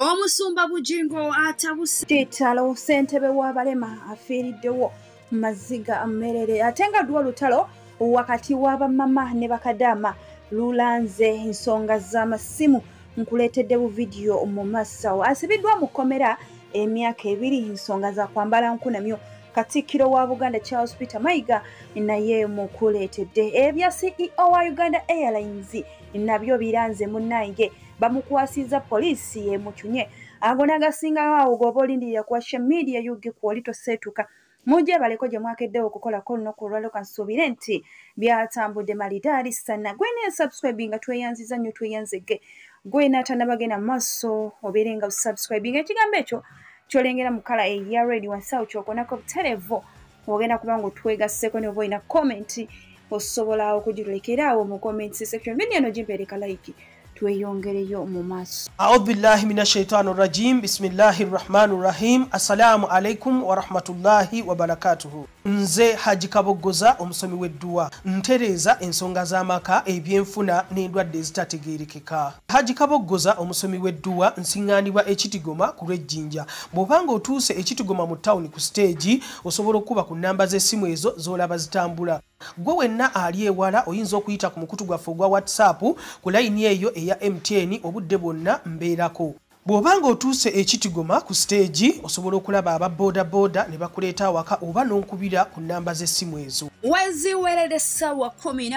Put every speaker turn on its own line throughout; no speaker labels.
Omusumba Bujingo atabuse kitalo ssentebe w'abalema afiiriddewo Maziga Mmerere atenga dwa lutalo wakati w'abamama ne bakadama lulanze ensonga z'amasimu nkuleetedde bu video mu masawo asibiddwa mu kkomera emyaka 2 ensonga za kwambala nkunamyo Katikkiro wa Buganda Charles Peter Mayiga naye mukuleetedde ebya CEO wa Uganda Airlines nabyo biranze munnange bamukwasiza poliisi emukyunye agona gasinga awo goba olindirira ku social media yugi kwoli toseetuka mujje baleko gye mwakeddewo okukolako lunaku olwaliro kansuubire nti byatambudde malidaali sana gwe ne subscribinga tweyanziza nnyo tweyanzege gwe n'atanabagenda mu maaso obeerenga subscribinga ekigambo ekyo kyolengera mu kala eya red wansawo kyokonako buterevo ogenda kubanga otwegasseko ne oba olina comment osobola okugirulekerawo mu comment section video eno gimpeereka like tweyongereyo mu maaso.
A'udhu billahi minash shaitanir rajim. Bismillahir rahmanir rahim. Assalamu alaikum wa rahmatullahi wa barakatuhu. Nze Haji Kabogoza omusomi w'edduwa ntereza ensonga z'amaka ebyenfuna n'endwadde ezitategeerekeka. Haji Kabogoza omusomi w'edduwa nsiŋŋaanibwa Ekitigoma ku lw'Ejjinja. Bw'obanga otuuse Ekitigoma mu town ku stage osobola okuba ku nnamba z'essimu ezo z'olaba zitambula. Gwe wenna ali ewala oyinza okuyita ku mukutu gwaffe ogwa WhatsApp ku layini eyo eya MTN obudde bwonna mbeerako. Bw'obanga otuuse Ekitigoma ku stage osobola okulaba aba boda ne bakuleeta awaka oba n'onkubira ku nnamba z'essimu ezo.
Weziwerere ssaawa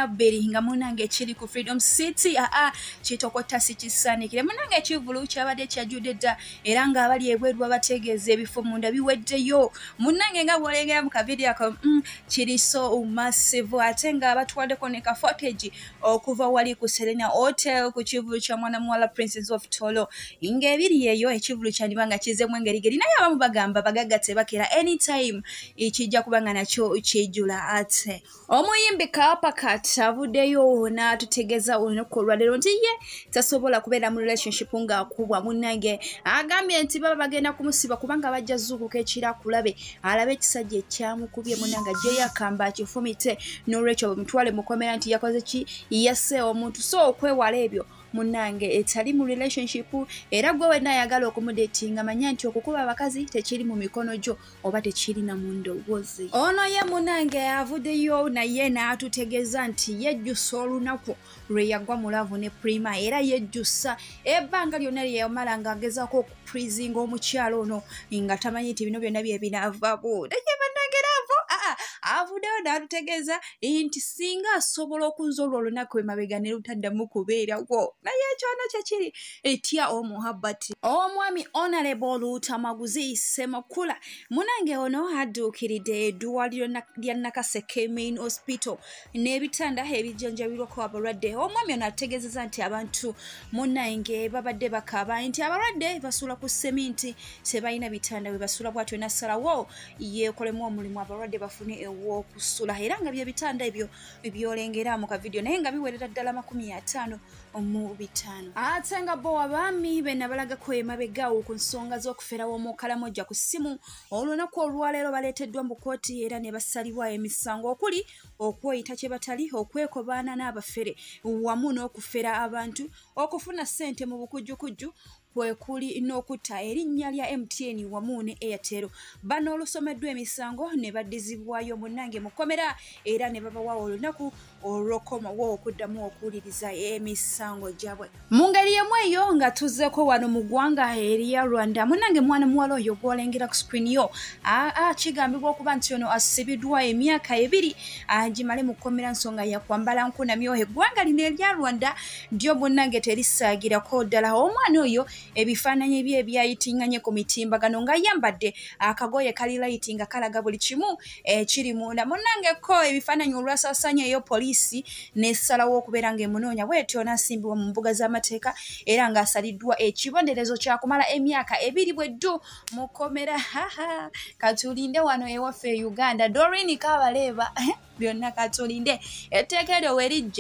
12 nga munnange ekiri ku Freedom City kitokota si kisaanikire munnange ekivulu kyabadde kyajjudde dda era ng'abali ebweru babategeeza ebifo munda biweddeyo munnange nga bw'olengera mu kavidiyo ako kiriso massive ate nga batwaddeko ne ka footage okuva wali ku Serena Hotel ku kivulu kya mwana muwala Princess of Tolo ebiri yeyo ekivulu kyandibanga kizemu engerigeri naye abamu bagamba bagaggatse bakera anytime ekijja kubanga nakyo kijjula ate omuyimbi Kapakat avuddeyo n'atutegeeza olunaku olwaleero nti ye tasobola kubeera mu relationship ng'akubwa munnange agambye nti baba bagenda kumusiba kubanga bajja zuukuka ekiraakulabe alabe ekisajja ekyamukubye munnange ajjeyo akamba akifumite n'olwekyo mutwale mukomera nti yakoze ki yasse omuntu so okwewala ebyo munnange etali mu relationship era gwe wenna ayagala okumudatinga manya nti okukuba abakazi tekiri mu mikono gyo oba tekiri na mu ndowoozi ono ye munnange avuddeyo naye n'atutegeeza nti yejjusa olunaku lwe yagwa mu laavu ne Prima era yejjusa ebbanga lyonna lye yamala ng'agezaako okuprizinga omukyalo ono nga tamanyi nti bino byonna bye binaavako avuddeyo n'atutegeeza nti singa asobola okunza olwo olunaku emabega ne lutaddamu kubeerawo naye ekyono kyekiri etya omuhabbati omwami Honorable Lutamaguzi Ssemakula munnange ono adduukiridde eddwaliro lya Nakaseke Main Hospital n'ebitanda ebijjanjabirwako abalwadde omwami ono ategeezezza nti abantu munnange babadde bakaaba nti abalwadde basuula ku seminti tebalina bitanda we basuula bwatyo nassalawo yeekolemu omulimu abalwadde bafune ew'okusula era nga bye bitanda ebyo byolengera mu kavidiyo naye nga biwerera ddala 50 mu bitano ate nga bo abaami be nabalagako emabegaawo ku nsonga z'okuferawo omukalamoja ku ssimu olunaku olwaleero baleeteddwa mu kooti era ne basalibwa emisango okuli okweyita kye batali okwekobaana n'abafere wamu n'okufera abantu okufuna ssente mu bukujjukujju kwekuli n'okutta erinnya lya MTN wamu ne Airtel bano olusomeddwa emisango ne baddizibwayo munnange mu kkomera era ne babawa olunaku olw'okomawo okuddamu okuwuliriza emisango gyabwe mu ngeri yemu eyo nga tuzzeeko wano mu ggwanga erya Rwanda munnange mwana muwala oyo gw'olengera ku screen yo kigambibwa okuba nti ono asibiddwa emyaka 2 agimale mu kkomera nsonga yakwambala nkunamyo eggwanga lino erya Rwanda ddyo munnange terisaagirako ddala omwana oyo ebifaananyi bye ebyayitinganye ku mitimbagano nga yambadde akagoye kali lighti nga kalaga buli kimu ekiri munda munnange ko ebifaananyi olwasaasaanya eyo poliisi n'essalawo okubeera ng'emunoonya bw'etyo n'asimbibwa mu mbuga z'amateeka era ng'asaliddwa ekibonderezo kya kumala emyaka 2 bweddu mu kkomera katulinde wano ewaffe Uganda Doreen Kabaleeba byonna katulinde etteeka eryo we lijja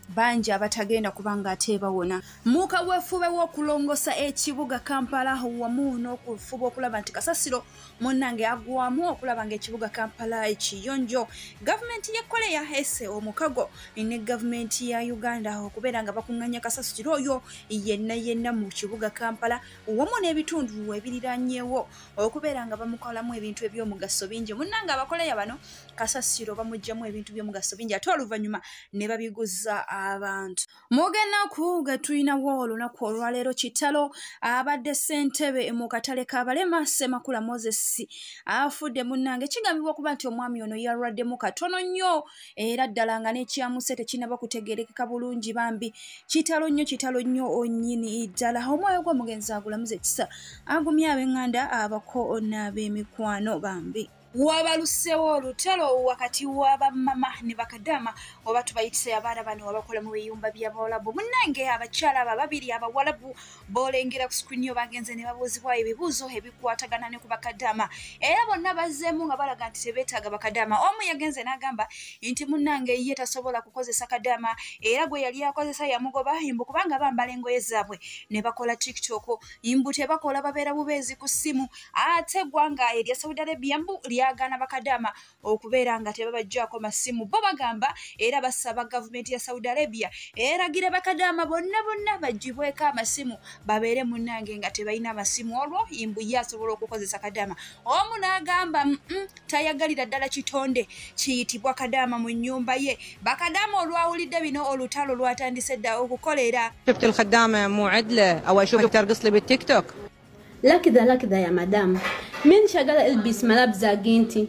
banji abatagenda kubanga ate bawona mu kaweefube w'okulongosa ekibuga Kampala wamu n'okufuba okulaba nti kasasiro munnange agwamu okulaba ng'ekibuga Kampala ekiyonjo. Gavumenti y'e Korea esse omukago ne gavumenti ya Uganda okubeera nga bakuŋŋanya kasasiro oyo yenna mu kibuga Kampala wamu n'ebitundu ebiriranyeewo okubeera nga bamukolamu ebintu eby'omugaso bingi. Munnange abakoleya bano kasasiro bamugjamu ebintu by'omugaso bingi ate oluvannyuma ne babiguza abantu. Mugenaku gatulinawo olunaku olwaleero kitalo abadde ssentebe mu katale k'abalema Ssemakula Moses afudde munnange kigambibwa okuba nti omwami ono yalwaddemu katono nnyo era ddala nga n'ekyamuse tekinaba kutegeerekeka bulungi bambi kitalo nnyo onnyini ddala. Omwoyo gw'omugenzi agulamuza ekisa agumye ab'eŋŋanda abako n'ab'emikwano bambi. Wabalusewo olutalo wakati w'abamama ne bakadama oba tubayitise abaana bano abakola mu biyumba by'Abawalabu. Munnange abakyala babiri Abawalabu boolengera ku screen yo bagenze ne babuuzibwa ebibuuzo ebikwatagana ne ku bakadama era bonna bazzeemu nga balaga nti tebeetaaga bakadama. Omu yagenze n'agamba nti munnange ye tasobola kukozesa kadama era gwe yali akozesa yamugoba imbu kubanga bambala engoye zaabwe ne bakola TikTok imbu tebakola babeera bubeezi ku ssimu ate eggwanga erya Saudi Arabia mbu lyagaana bakadama okubeera nga tebabajjaako masimu bo bagamba era basaba gavumenti ya Saudi Arabia eragire bakadama bonna bagibweko amasimu babeere munnange nga tebalina amasimu olwo imbu ye asobola okukozesa kadama. Omu n'agamba tayagalira ddala kitonde kiyitibwa kadama mu nnyumba ye. Bakadama olwawulidde bino olutalo lwatandise dda okukolera.
شفت الخدامة مو عدلة أو أشوفك ترقص لي بالتيك توك.
لا كذا يا مدام من شغالة البس ملابس انتي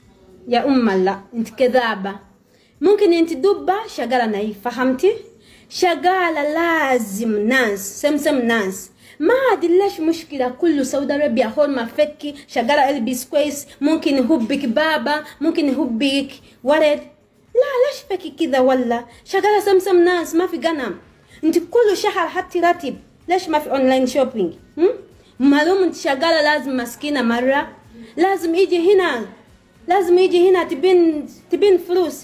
يا لا انت كذابة ممكن انت دبة شغالة نايف فهمتي شغالة لازم ناس سمسم ناس ما عاد ليش مشكلة كله سعودي عربيا هون ما فكي شغالة البس كويس ممكن يهبك بابا ممكن يهبك ولد لا ليش فكي كذا ولا شغالة سمسم ناس ما في غنم انت كل شهر حتى راتب ليش ما في اونلاين شوبينج معلوم انت شغالة لازم مسكينة مرة لازم يجي هنا تبين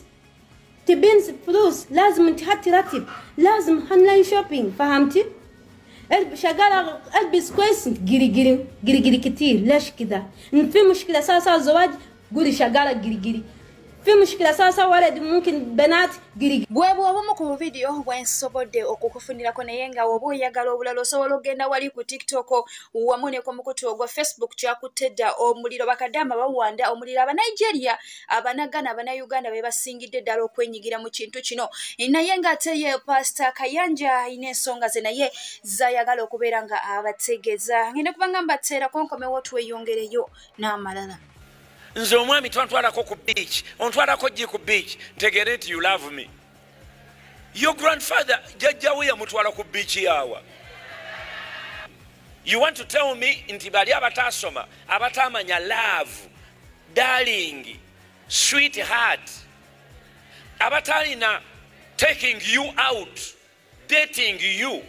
فلوس لازم انت حتى راتب لازم اونلاين شوبينج فهمتي شغالة البس كويس جري كتير ليش كذا في مشكلة ساسا زواج قولي شغالة جري في مشكلة ساسا ولد ممكن بنات جري
bwebu obumu ku video bwensobodde okukufunirako naye nga oba oyagala obulala osobola ogenda wali ku TikTok wamu ne ku mukutu ogwa Facebook kyakutte dda omuliro bakadama bawanda omuliro Abanigeria abanagana Abanauganda be basingidde ddala okwenyigira mu kintu kino naye ng'ate ye Pastor Kayanja ayina ensonga ze naye zayagala okubeera nga abategeeza ngenda kubanga mbateera konkomewo tweyongereyo n'amalala.
Nze omwami twantwalako ku beach ontwalako gye ku beach ntegere nti you love me. Your grandfather jajjawe yamutwala ku beach yawa. You want to tell me nti bali abatasoma abatamanya love darling sweetheart abatalina taking you out dating you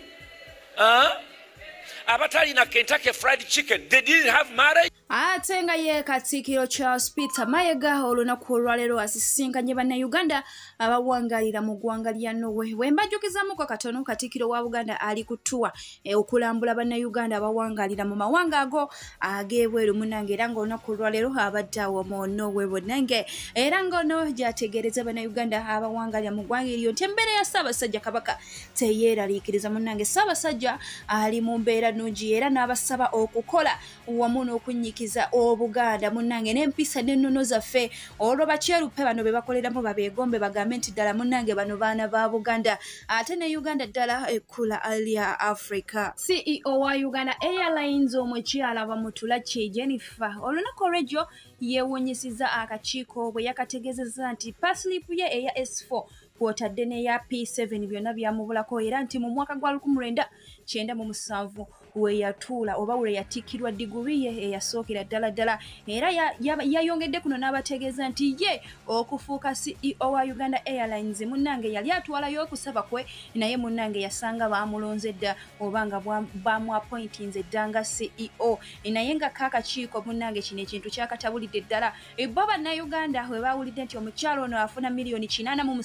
abatalina Kentucky Fried Chicken they didn't have marriage.
Ate nga ye Katikkiro Charles Peter Mayiga olunaku olwaleero asisinkanye Bannayuganda abawangalira mu ggwanga lya Norway. Wembajjukizamuko katono Katikkiro wa Buganda ali kutuwa okulambula Bannayuganda abawangalira mu mawanga ago ag'ebweru munnange era ng'olunaku olwaleero abadde awo mu Norway bonnange era ng'ono gyategeereza Bannayuganda abawangalira mu ggwanga eryo nti embeera ya Ssaabasajja Kabaka teyeeraliikiriza munnange. Ssaabasajja ali mu mbeera nnungi era n'abasaba okukola wamu n'okunyikiza Obuganda munnange n'empisa n'ennono zaffe olwo bakyeruppe bano be bakoleramu babeegombe bagambe nti ddala munnange bano baana ba Buganda ate ne Uganda ddala ekkula lya Africa. CEO wa Uganda Airlines omukyala Bamutulaki Jennifer olunaku olw'egyo yeewuunyisiza akakiiko bwe yakategeezezza nti pasilipu ye eya S4 kwotadde n'eya P7 byonna byamubulako era nti mu mwaka gwa 1997 we yatuula oba we yatikkirwa diguri ye eyasookera ddala era yayongedde kuno n'abategeeza nti ye okufuuka CEO wa Uganda Airlines munnange yali atwalayo okusaba kwe naye munnange yasanga baamulonze dda oba nga baamuappointinze dda nga CEO naye nga kaakakiiko munnange kino ekintu kyakatabulidde ddala bo Bannayuganda we baawulidde nti omukyalo ono afuna $887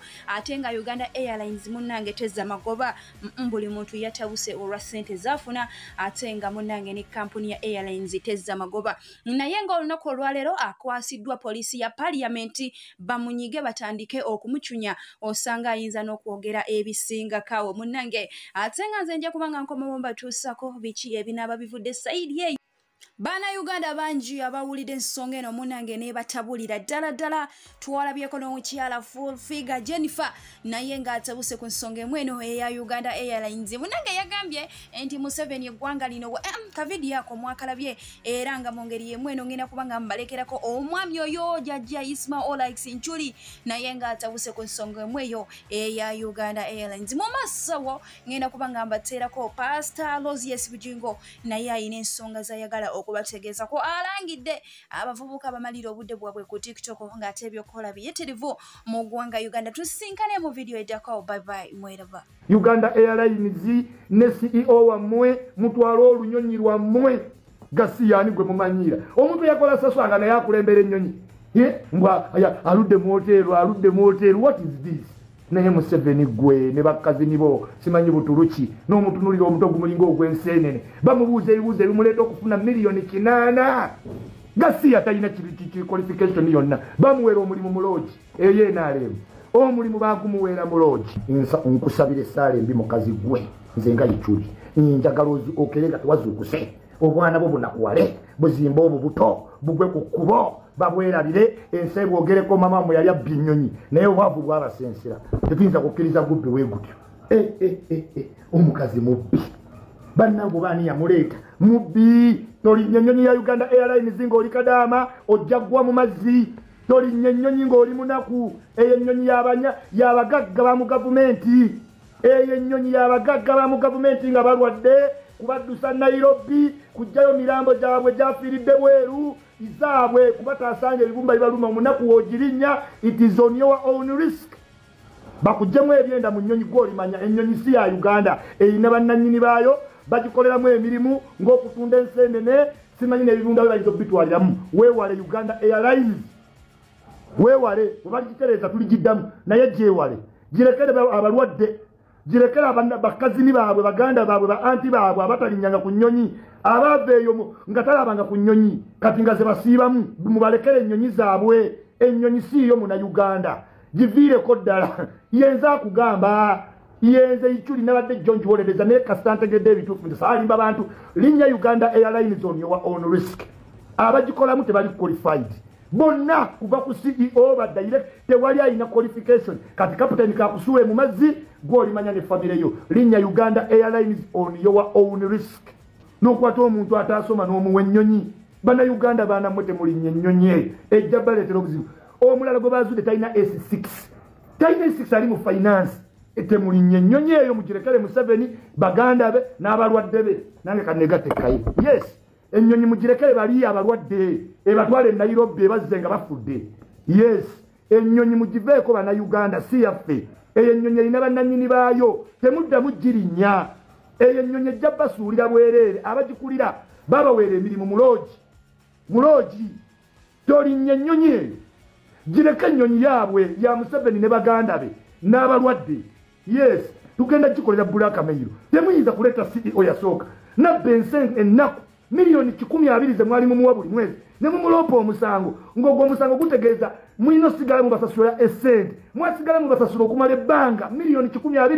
ate nga Uganda Airlines munnange tezza magoba buli muntu yatabuse olwa ssente zafuna ate nga munnange ne kampuni ya Airlines tezza magoba. Naye nga olunaku olwaleero akwasiddwa poliisi ya Parliament bamunyige batandike okumucunya osanga ayinza n'okwogera ebisingakaawo munnange ate nga nze nja kubanga nkomawo mbatuusako biki ebinaaba bivudde sayidi eyo. Bana Uganda banji abawulidde ensonga eno munnange nebatabulira ddala twalabyeko n'omukyala full figure Jennifer naye ng'atabuse ku nsonga eno eya Uganda Airlines munnange yagambye nti Museveni eggwanga lino kavidiyo ako mwakalabye era nga mu ngeri yemu eno ngenda kubanga mbalekerako omwami oyo jjajja Isma Olax Nchuli naye ng'atabuse ku nsonga eyo eya Uganda Airlines mu masawo ngenda kubanga mbateerako Pastor Lozies Bujingo naye ayina ensonga zayagala okubategeeza ko alangidde abavubuka bamalira obudde bwabwe ku TikTok ng'ate ebyokola biyitirivu mu ggwanga Uganda. Tusinkane mu video eddako. Bye bye mweraba.
Uganda Airlines ne CEO wammwe mutwala olunyonyi lwammwe gasiyani gwe mumanyira omuntu yakola saswanga naye akulembera ennyonyi mbwa aludde mu hotel what is this naye Museveni gwe ne bakazi nibo simanyi Buturuki n'omutunulira omuto gumulinga ogw'enseenene bamubuuza ebibuuzo ebimuleeta okufuna miliyoni 8 gasiya talina qualification yonna bamuweera omulimu mu loogi eyo enaaleero omulimu bagumuweera mu loogi nkusabira essaala embi mukazi gwe nze nga Ichuli njagala okerega tewazuukuse obwana bwo bunakuwale buzimba obwo buto bugwe ku kkubo babwerabire ensi bwogereko mama mwe yali abbi nnyonyi naye obwavu bwabasensera tetuyinza kukkiriza gubbi weegutyo omukazi mubbi bannangu baani yamuleeta mubbi tolinnya ennyonyi ya Uganda Airlines ng'oli Kadaama ojja ggwa mu mazzi tolinnya ennyonyi ng'oli munaku eyo ennyonyi y'abagagga ba mu gavumenti eyo ennyonyi y'abagagga ba mu gavumenti nga balwadde kubaddusa Nairobi kujjayo mirambo gyabwe gyafiiridde bweru izaabwe kubatasanja ebibumba bibaluma omunaku wogirinnya it is on your own risk bakujjemu ebyenda mu nnyonyi gw'olimanya ennyonyi si ya Uganda eyina bannannyini baayo bagikoleramu emirimu ng'okutunda enseenene simanyi n'ebibumba bye bayinza okubitwaliramu weewale Uganda Airlines weewale webagitereeza tuligiddamu naye gyewale girekere abalwadde girekera bakazini baabwe baganda baabwe ba anti baabwe abatalinnyanga ku nnyonyi abaava eyo nga talabanga ku nnyonyi kati nga ze basiibamu mubalekere ennyonyi zaabwe ennyonyi siiyo muna Uganda giviireko ddala yenza akugamba yenze Ichuli nabadde John Kiwolereza naye kasita ntegedde ebituufu nti saalimba bantu linnya Uganda Airlines on your own risk abagikolamu tebali qualified bonna kuva ku CEO ba direct tewali ayina qualification kati captain kakusuule mu mazzi gw'olimanya ne family yo linnya Uganda Airlines on your own risk n'okwata omuntu ataasoma n'omuwa ennyonyi bana Uganda baana mwete mulinnye ennyonyi ejja baleetera obuzibu omulala gwe baazudde talina S6 talina S6 ali mu finance temulinnye ennyonyi eyo mugirekere Museveni baganda be n'abalwadde be nange kanegatekaye yes ennyonyi mugirekere bali abalwadde ebatwale Nairobi bazze nga bafudde yes ennyonyi mugiveeko bana Uganda si yaffe eyo ennyonyi erina bannannyini baayo temuddamu girinnya eyo ennyonyi ejja basuulira bwereere abagikulira babaweera emirimu mu loogi tolinnya ennyonyi eyo gireka ennyonyi yaabwe ya Museveni ne baganda be n'abalwadde yes tugenda gikolera Black Mail temuyinza kuleeta CEO yasooka nabba ensense ennaku miliyoni 12 ze mwali mumuwa buli mwezi ne mumuloopa omusango ng'ogwo omusango gutegeeza mwino sigala mu basasula essente mwasigala mu basasula okumala ebbanga miliyoni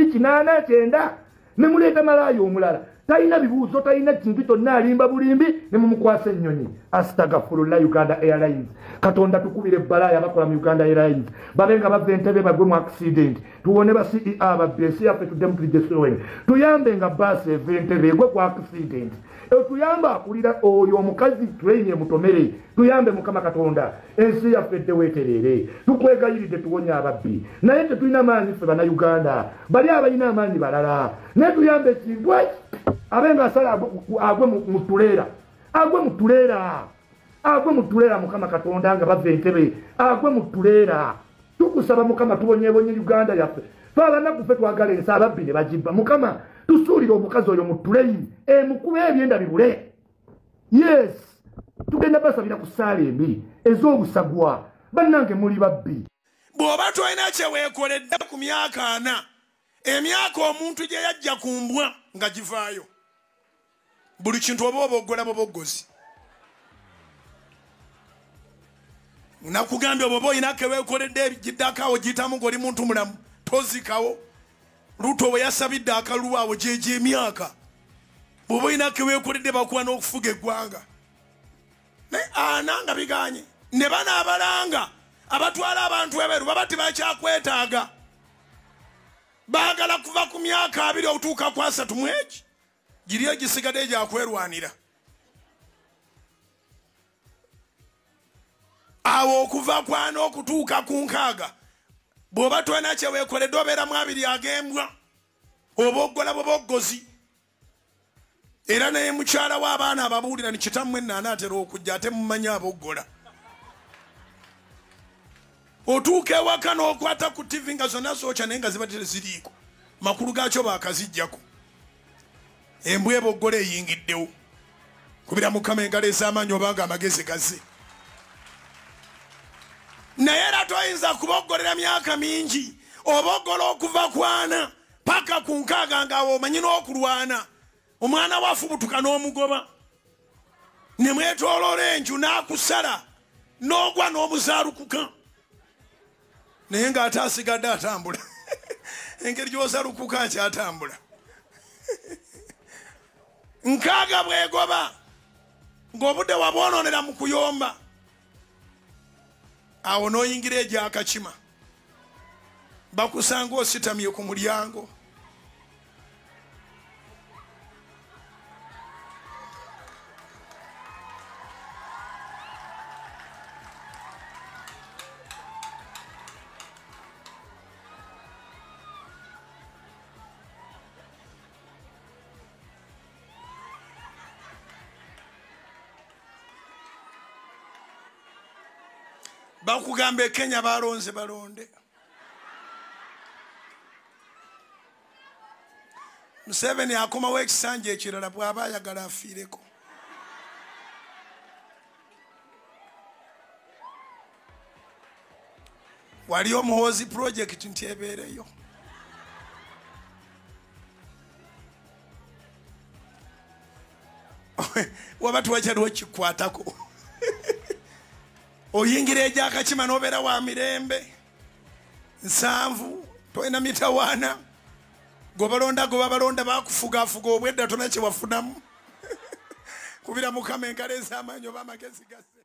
12,889 ne muleeta malaayo omulala talina bibuuzo talina kintu kyonna alimba bulimbi ne mumukwasa ennyonyi astagfirullah Uganda Airlines katonda tukubire ebbalaaya abakola mu Uganda Airlines babe nga bava entebe bagwe mu accident tuwone ba CEO ababesi yaffe tuddemu tulijesoweni tuyambe nga baasi eva entebe egwe ku accident tuyamba akulira oyo omukazi train mutomere tuyambe mukama katonda ensi yaffe eweeterere tukwegayiridde tuwonya ababbi naye tetulina maanyi ffe bana Uganda bali abalina amaanyi balala naye tuyambe ekintu abenga asala agwe mutulera mukama katonda nga bava entebe agwe mutulera tukusaba mukama tubonyebonye Uganda yaffe twalana kufe twagala ensi ababbi ne bagibba mukama tusuulire omukazi oyo mutuleyi mukube ebyenda bibule yes tugenda basabira ku ssaala embi ez'obusagwa bannange muli babbi
bw'oba tolina kyeweekoledde ku myaka 4 emyaka omuntu gye yajja ku mbwa nga givaayo buli kintu oba oboggola boboggozi nakugambye oba olina keweekoledde giddakaawo giyitamu ng'oli muntu mulamu tozikawo Ruto bwe yasabidde akalulu awo gyegyo emyaka bw'oba olina keweekoledde bakuwa n'okufuga eggwanga naye nga biganye ne banaabalanga abatwala abantu ebeeru baba tebakyakwetaaga baagala kuva ku myaka 2 okutuuka ku 3 mu egi giri egisigadde gyakwerwanira awo okuva ku 4 okutuuka ku 6 bw'oba tolina kyeweekoledde obeeramu 2 ag'embwa oba oggola boboggozi era naye mukyala w'abaana ababuulira ni kitammwe nnaana atera okujja ate mumanyi aboggola otuuka ewaka n'okwata ku TV nga zonna zookya naye nga ziba ziriiko makulu gaakyo baakaziggyako embwa eboggola eyingiddewo kubira Mukama engalo ez'amaanyi obanga amagezi gaze naye era toyinza kuboggolera myaka mingi oboggola okuva ku 4 paka ku 6 ng'awo omanyi n'okulwana omwana wafubutuka n'omugoba ne mwetooloola enju n'akusala n'ogwa n'omuzaalukuka naye ng'ate asigadde atambula engeri gy'ozaalukuka akyatambula 6 bwegoba ng'obudde wabwonoonera mu kuyomba awo n'oyingira egyakakima bakusanga ositamye ku mulyango bakugamba Kenya balonze balonde Museveni akomawo ekisanja ekirala bw'aba ayagala afiireko wali omuhoozi project nti ebeereyo waba tuwakyaliwo kikwatako oyingira egyakakima n'obeera wa mirembe 7 tolina mitawaana gobalonda gobabalonda bakufugafuga obwedda tona kyewafunamu kubira Mukama engalo ez'amaanyi oba amagezi gase